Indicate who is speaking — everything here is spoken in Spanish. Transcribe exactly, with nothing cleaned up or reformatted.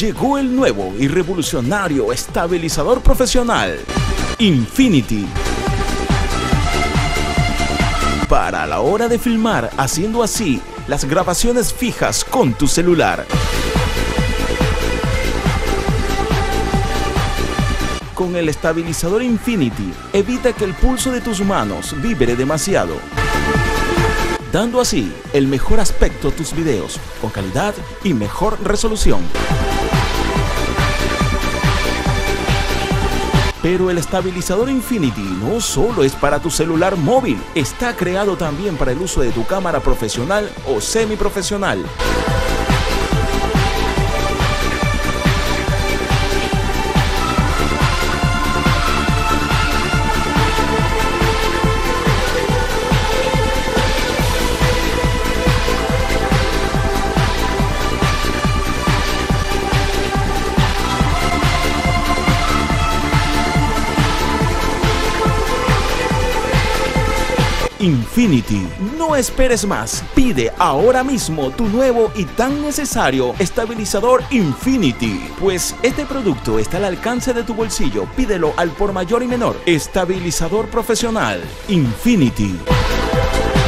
Speaker 1: Llegó el nuevo y revolucionario estabilizador profesional Infinity. Para la hora de filmar, haciendo así las grabaciones fijas con tu celular. Con el estabilizador Infinity, evita que el pulso de tus manos vibre demasiado, dando así el mejor aspecto a tus videos, con calidad y mejor resolución. Pero el estabilizador Infinity no solo es para tu celular móvil, está creado también para el uso de tu cámara profesional o semiprofesional. Infinity. No esperes más. Pide ahora mismo tu nuevo y tan necesario estabilizador Infinity. Pues este producto está al alcance de tu bolsillo. Pídelo al por mayor y menor. Estabilizador profesional Infinity.